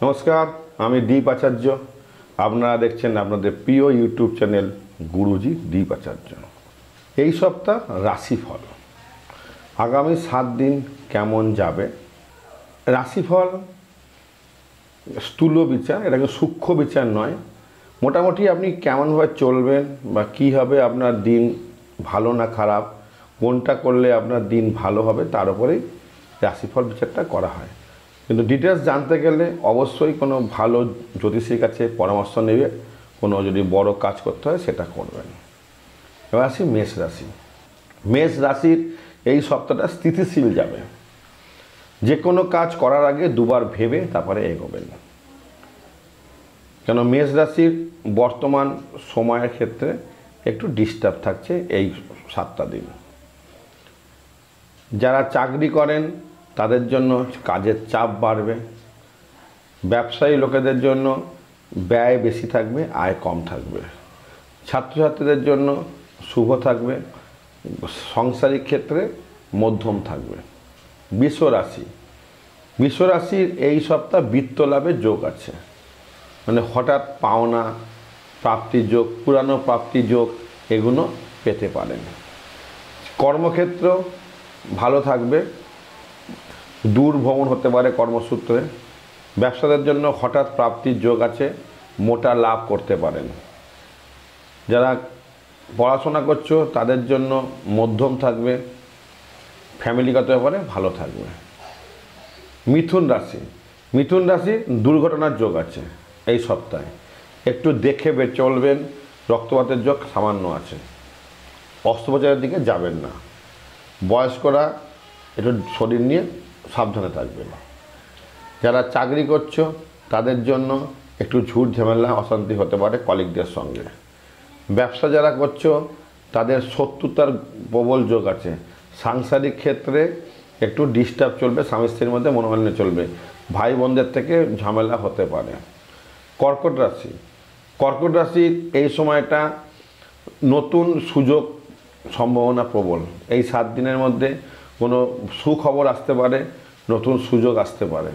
নমস্কার, আমি দীপ আচার্য। আপনারা দেখছেন আপনাদের প্রিয় ইউটিউব চ্যানেল গুরুজি দীপ আচার্য। এই সপ্তাহ রাশিফল আগামী 7 দিন কেমন যাবে। রাশিফল স্থূল বিচার, এটাকে সূক্ষ্ম বিচার নয়। মোটামুটি আপনি কেমনভাবে চলবেন বা কী হবে, আপনার দিন ভালো না খারাপ, কোনটা করলে আপনার দিন ভালো হবে, তার উপরেই রাশিফল বিচারটা করা হয়। কিন্তু ডিটেলস জানতে গেলে অবশ্যই কোনো ভালো জ্যোতিষীর কাছে পরামর্শ নেবে। কোনো যদি বড় কাজ করতে হয় সেটা করবেন। এবার আসি মেষ রাশি। মেষ রাশির এই সপ্তাহটা স্থিতিশীল যাবে। যে কোনো কাজ করার আগে দুবার ভেবে তারপরে এগোবেন। কেন মেষ রাশির বর্তমান সময়ের ক্ষেত্রে একটু ডিস্টার্ব থাকছে এই 7টা দিন। যারা চাকরি করেন তাদের জন্য কাজের চাপ বাড়বে। ব্যবসায়ী লোকেদের জন্য ব্যয় বেশি থাকবে, আয় কম থাকবে। ছাত্রছাত্রীদের জন্য শুভ থাকবে, সাংসারিক ক্ষেত্রে মধ্যম থাকবে। বৃষ রাশি। বৃষ রাশির এই সপ্তাহ বিত্ত লাভের যোগ আছে। মানে হঠাৎ পাওনা প্রাপ্তির যোগ, পুরানো প্রাপ্তির যোগ, এগুলো পেতে পারেন। কর্মক্ষেত্র ভালো থাকবে, দূর ভ্রমণ হতে পারে কর্মসূত্রে। ব্যবসাদের জন্য হঠাৎ প্রাপ্তির যোগ আছে, মোটা লাভ করতে পারেন। যারা পড়াশোনা করছো তাদের জন্য মধ্যম থাকবে, ফ্যামিলিগত ব্যাপারে ভালো থাকবে। মিথুন রাশি। মিথুন রাশি দুর্ঘটনার যোগ আছে এই সপ্তাহে, একটু দেখে চলবেন। রক্তপাতের যোগ সামান্য আছে, অস্ত্রোপচারের দিকে যাবেন না। বয়স্করা একটু শরীর নিয়ে সাবধানে থাকবেন। যারা চাকরি করছো তাদের জন্য একটু ঝুট ঝামেলা অশান্তি হতে পারে কলিগদের সঙ্গে। ব্যবসা যারা করছো তাদের শত্রুতার প্রবল যোগ আছে। সাংসারিক ক্ষেত্রে একটু ডিস্টার্ব চলবে, স্বামী স্ত্রীর মধ্যে মনোমালিন্য চলবে, ভাই বোনদের থেকে ঝামেলা হতে পারে। কর্কট রাশি। কর্কট রাশির এই সময়টা নতুন সুযোগ সম্ভাবনা প্রবল। এই 7 দিনের মধ্যে কোনো সুখবর আসতে পারে, নতুন সুযোগ আসতে পারে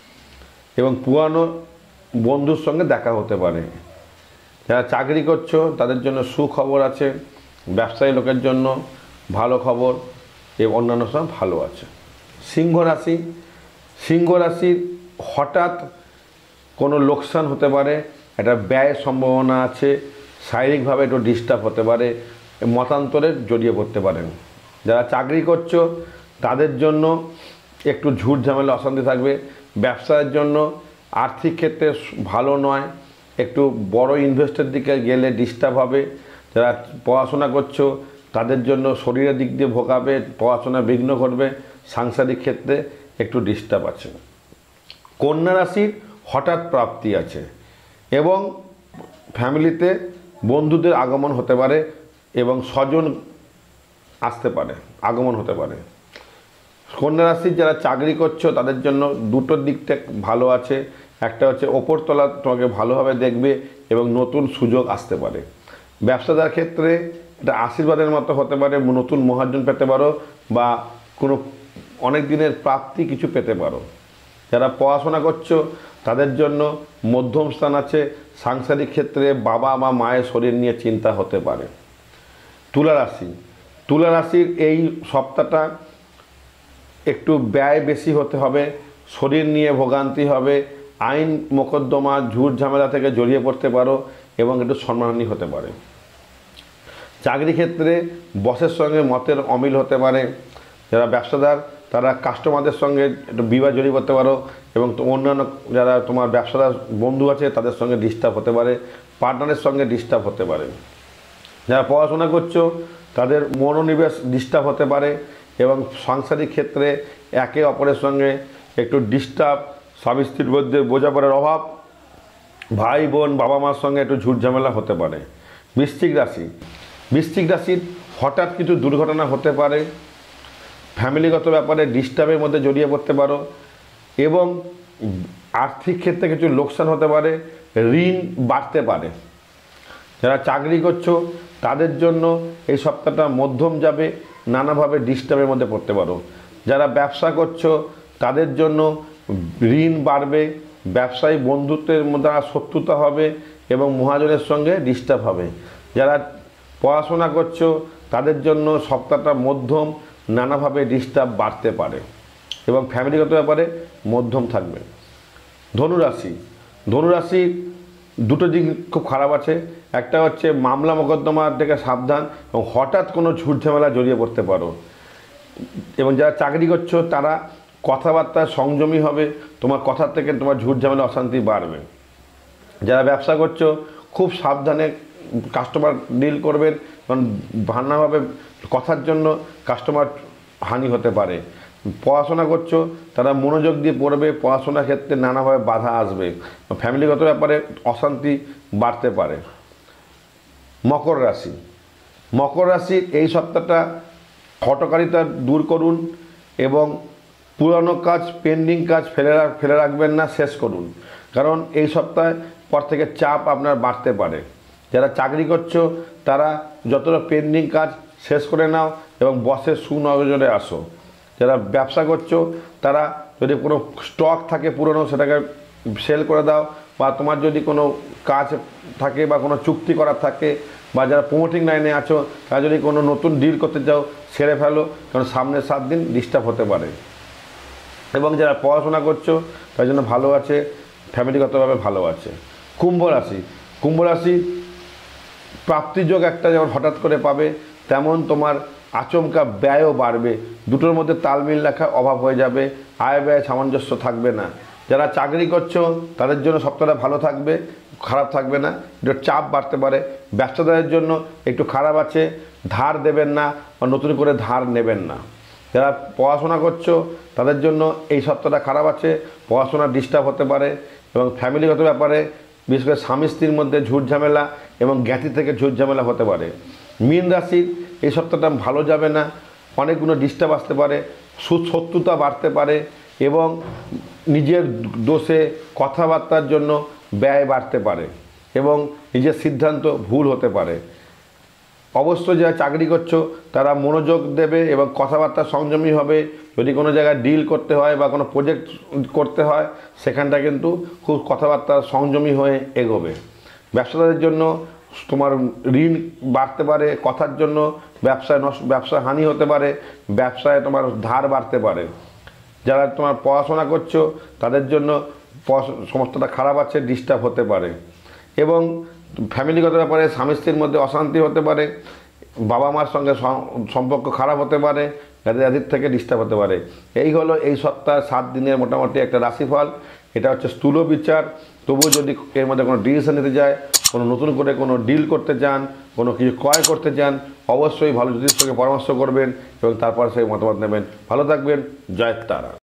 এবং পুরানো বন্ধুর সঙ্গে দেখা হতে পারে। যারা চাকরি করছো তাদের জন্য সুখবর আছে, ব্যবসায়ী লোকের জন্য ভালো খবর এবং অন্যান্য সব ভালো আছে। সিংহ রাশি। সিংহ রাশির হঠাৎ কোনো লোকসান হতে পারে, একটা ব্যয়ের সম্ভাবনা আছে, শারীরিকভাবে একটু ডিস্টার্ব হতে পারে, মতান্তরে জড়িয়ে পড়তে পারেন। যারা চাকরি করছো তাদের জন্য একটু ঝুট ঝামেলা অশান্তি থাকবে। ব্যবসার জন্য আর্থিক ক্ষেত্রে ভালো নয়, একটু বড় ইনভেস্টের দিকে গেলে ডিস্টার্ব হবে। যারা পড়াশোনা করছো তাদের জন্য শরীরের দিক দিয়ে ভোগাবে, পড়াশোনা বিঘ্ন করবে, সাংসারিক ক্ষেত্রে একটু ডিস্টার্ব আছে। কন্যা রাশির হঠাৎ প্রাপ্তি আছে এবং ফ্যামিলিতে বন্ধুদের আগমন হতে পারে এবং স্বজন আসতে পারে, আগমন হতে পারে। কন্যা রাশির যারা চাকরি করছো তাদের জন্য দুটো দিকটা ভালো আছে। একটা হচ্ছে ওপরতলা তোমাকে ভালোভাবে দেখবে এবং নতুন সুযোগ আসতে পারে। ব্যবসাদার ক্ষেত্রে এটা আশীর্বাদের মতো হতে পারে, নতুন মহাজন পেতে পারো বা কোনো অনেক দিনের প্রাপ্তি কিছু পেতে পারো। যারা পড়াশোনা করছো তাদের জন্য মধ্যম স্থান আছে। সাংসারিক ক্ষেত্রে বাবা বা মায়ের শরীর নিয়ে চিন্তা হতে পারে। তুলা রাশি। তুলা রাশির এই সপ্তাহটা একটু ব্যয় বেশি হতে হবে, শরীর নিয়ে ভোগান্তি হবে, আইন মোকদ্দমা ঝুট ঝামেলা থেকে জড়িয়ে পড়তে পারো এবং একটু সম্মানহানি হতে পারে। চাকরি ক্ষেত্রে বসের সঙ্গে মতের অমিল হতে পারে। যারা ব্যবসাদার তারা কাস্টমারদের সঙ্গে একটু বিবাদ জড়িয়ে পড়তে পারো এবং অন্যান্য যারা তোমার ব্যবসাদার বন্ধু আছে তাদের সঙ্গে ডিস্টার্ব হতে পারে, পার্টনারের সঙ্গে ডিস্টার্ব হতে পারে। যারা পড়াশোনা করছো তাদের মনোনিবেশ ডিস্টার্ব হতে পারে এবং সাংসারিক ক্ষেত্রে একে অপরের সঙ্গে একটু ডিস্টার্ব, স্বামী স্ত্রীর মধ্যে বোঝাপড়ার অভাব, ভাই বোন বাবা মার সঙ্গে একটু ঝুট ঝামেলা হতে পারে। বৃশ্চিক রাশি। বৃশ্চিক রাশির হঠাৎ কিছু দুর্ঘটনা হতে পারে, ফ্যামিলিগত ব্যাপারে ডিস্টার্বের মধ্যে জড়িয়ে পড়তে পারো এবং আর্থিক ক্ষেত্রে কিছু লোকসান হতে পারে, ঋণ বাড়তে পারে। যারা চাকরি করছো তাদের জন্য এই সপ্তাহটা মধ্যম যাবে, নানাভাবে ডিস্টার্বের মধ্যে পড়তে পারো। যারা ব্যবসা করছো তাদের জন্য ঋণ বাড়বে, ব্যবসায়ী বন্ধুত্বের মধ্যে শত্রুতা হবে এবং মহাজনের সঙ্গে ডিস্টার্ব হবে। যারা পড়াশোনা করছো তাদের জন্য সপ্তাহটা মধ্যম, নানাভাবে ডিস্টার্ব বাড়তে পারে এবং ফ্যামিলিগত ব্যাপারে মধ্যম থাকবে। ধনুরাশি, ধনুরাশি দুটো দিক খুব খারাপ আছে। একটা হচ্ছে মামলা মোকদ্দমার থেকে সাবধান এবং হঠাৎ কোনো ঝুটঝামেলা জড়িয়ে পড়তে পারো। এবং যারা চাকরি করছো তারা কথাবার্তা সংযমী হবে, তোমার কথা থেকে তোমার ঝুটঝামেলা অশান্তি বাড়বে। যারা ব্যবসা করছো খুব সাবধানে কাস্টমার ডিল করবেন, কারণ ভান্নাভাবে কথার জন্য কাস্টমার হানি হতে পারে। পড়াশোনা করছো তারা মনোযোগ দিয়ে পড়বে, পড়াশোনার ক্ষেত্রে নানাভাবে বাধা আসবে, ফ্যামিলিগত ব্যাপারে অশান্তি বাড়তে পারে। মকর রাশি, মকর রাশির এই সপ্তাহটা হঠকারিতা দূর করুন এবং পুরানো কাজ, পেন্ডিং কাজ ফেলে রাখবেন না, শেষ করুন, কারণ এই সপ্তাহে পর থেকে চাপ আপনার বাড়তে পারে। যারা চাকরি করছো তারা যতটা পেন্ডিং কাজ শেষ করে নাও এবং বসের সুনজরে আসো। যারা ব্যবসা করছো তারা যদি কোনো স্টক থাকে পুরনো সেটাকে সেল করে দাও, বা তোমার যদি কোনো কাজ থাকে বা কোনো চুক্তি করার থাকে, বা যারা প্রমোটিং লাইনে আছো তারা যদি কোনো নতুন ডিল করতে চাও সেরে ফেলো, কারণ সামনের 7 দিন ডিস্টার্ব হতে পারে। এবং যারা পড়াশোনা করছো তার জন্য ভালো আছে, ফ্যামিলিগতভাবে ভালো আছে। কুম্ভ রাশি, কুম্ভ রাশি প্রাপ্তিযোগ একটা যেমন হঠাৎ করে পাবে, তেমন তোমার আচমকা ব্যয়ও বাড়বে। দুটোর মধ্যে তালমিল রাখা অভাব হয়ে যাবে, আয় ব্যয় সামঞ্জস্য থাকবে না। যারা চাকরি করছো তাদের জন্য সপ্তাহটা ভালো থাকবে, খারাপ থাকবে না, একটু চাপ বাড়তে পারে। ব্যবসাদারের জন্য একটু খারাপ আছে, ধার দেবেন না বা নতুন করে ধার নেবেন না। যারা পড়াশোনা করছো তাদের জন্য এই সপ্তাহটা খারাপ আছে, পড়াশোনা ডিস্টার্ব হতে পারে এবং ফ্যামিলিগত ব্যাপারে বিশেষ করে স্বামী স্ত্রীর মধ্যে ঝুটঝামেলা এবং জ্ঞাতি থেকে ঝুটঝামেলা হতে পারে। মীন রাশির এই সপ্তাহটা ভালো যাবে না, অনেকগুলো ডিস্টার্ব আসতে পারে, শত্রুতা বাড়তে পারে এবং নিজের দোষে কথাবার্তার জন্য ব্যয় বাড়তে পারে এবং নিজের সিদ্ধান্ত ভুল হতে পারে। অবশ্যই যারা চাকরি করছো তারা মনোযোগ দেবে এবং কথাবার্তা সংযমী হবে। যদি কোনো জায়গায় ডিল করতে হয় বা কোনো প্রজেক্ট করতে হয় সেখানটা কিন্তু খুব কথাবার্তা সংযমী হয়ে এগোবে। ব্যবসাদারের জন্য তোমার ঋণ বাড়তে পারে, কথার জন্য ব্যবসা হানি হতে পারে, ব্যবসায় তোমার ধার বাড়তে পারে। যারা তোমার পড়াশোনা করছো তাদের জন্য সমস্তটা খারাপ আছে, ডিস্টার্ব হতে পারে এবং ফ্যামিলিগত ব্যাপারে স্বামী স্ত্রীর মধ্যে অশান্তি হতে পারে, বাবা মার সঙ্গে সম্পর্ক খারাপ হতে পারে, যাদের থেকে ডিস্টার্ব হতে পারে। এই হলো এই সপ্তাহ 7 দিনের মোটামুটি একটা রাশিফল। এটা হচ্ছে স্থূল বিচার। তবুও যদি এর মধ্যে কোনো ডিসিশন নিতে যায়, কোনো নতুন করে কোনো ডিল করতে চান, কোনো কিছু ক্রয় করতে চান, অবশ্যই ভালো জ্যোতিষের সঙ্গে পরামর্শ করবেন এবং তারপর সেই মতামত নেবেন। ভালো থাকবেন। জয় তারা।